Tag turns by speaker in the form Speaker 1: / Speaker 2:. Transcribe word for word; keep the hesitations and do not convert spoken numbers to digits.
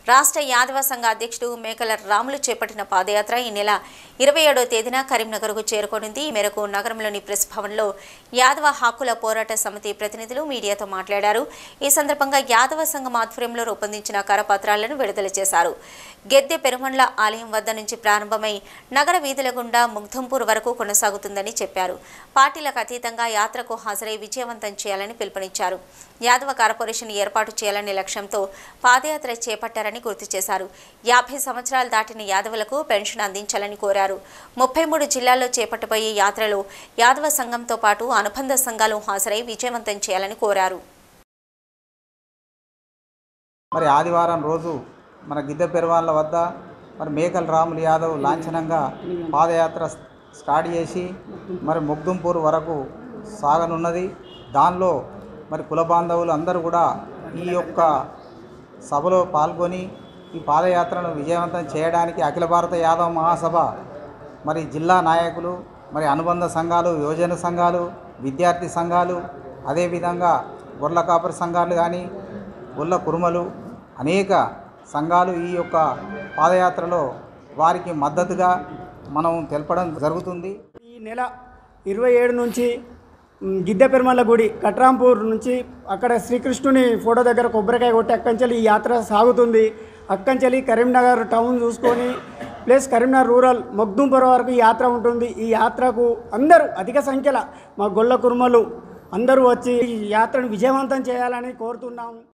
Speaker 1: రాష్ట్ర యాదవ సంఘ అధ్యక్షుడు మేకల రాములు చేపట్టిన పాదయాత్ర ఈ నెల ఇరవై ఏడవ తేదీన కరీంనగర్కు చేరుకోనుంది. ఈ మేరకు నగరంలోని ప్రెస్ భవన్లో యాదవ హక్కుల పోరాట సమితి ప్రతినిధులు మీడియాతో మాట్లాడారు. ఈ సందర్భంగా యాదవ సంఘం ఆధ్వర్యంలో రూపొందించిన కరపత్రాలను విడుదల చేశారు. గెద్దె పెరుమండ్ల ఆలయం వద్ద నుంచి ప్రారంభమై నగర వీధుల గుండా ముగ్ధంపూర్ వరకు కొనసాగుతుందని చెప్పారు. పార్టీలకు అతీతంగా యాత్రకు హాజరై విజయవంతం చేయాలని పిలుపునిచ్చారు. యాదవ కార్పొరేషన్ ఏర్పాటు చేయాలనే లక్ష్యంతో పాదయాత్ర చేపట్టారని గుర్తు చేశారు. యాభై సంవత్సరాలు దాటిన యాదవులకు పెన్షన్ అందించాలని కోరారు. ముప్పై మూడు జిల్లాల్లో చేపట్టబోయే యాత్రలో యాదవ సంఘంతో పాటు అనుబంధ సంఘాలు హాజరై విజయవంతం చేయాలని కోరారు.
Speaker 2: మరి ఆదివారం రోజు మన గిద్దె పెరువాళ్ళ వద్ద మరి మేకల రాములు యాదవ్ లాంఛనంగా పాదయాత్ర స్టార్ట్ చేసి మరి ముగ్దుంపూర్ వరకు సాగనున్నది. దానిలో మరి కుల బాంధవులు అందరూ కూడా ఈ యొక్క సభలో పాల్గొని ఈ పాదయాత్రను విజయవంతం చేయడానికి అఖిల భారత యాదవ మహాసభ మరి జిల్లా నాయకులు, మరి అనుబంధ సంఘాలు, యువజన సంఘాలు, విద్యార్థి సంఘాలు, అదేవిధంగా గొర్ల కాపరి సంఘాలు కానీ గొల్ల కురుమలు అనేక సంఘాలు ఈ యొక్క పాదయాత్రలో వారికి మద్దతుగా మనం తెలపడం జరుగుతుంది.
Speaker 3: ఈ నెల ఇరవై ఏడు నుంచి గిద్దె పెరుమళ్ళ గుడి కట్రాంపూర్ నుంచి అక్కడ శ్రీకృష్ణుని ఫోటో దగ్గర కొబ్బరికాయ కొట్టి అక్కంచెలి ఈ యాత్ర సాగుతుంది. అక్కంచెలి కరీంనగర్ టౌన్ చూసుకొని ప్లస్ కరీంనగర్ రూరల్ ముగ్దుంపూర్ వరకు ఈ యాత్ర ఉంటుంది. ఈ యాత్రకు అందరూ అధిక సంఖ్యలో మా గొల్ల కురుమలు అందరూ వచ్చి ఈ యాత్రను విజయవంతం చేయాలని కోరుతున్నాము.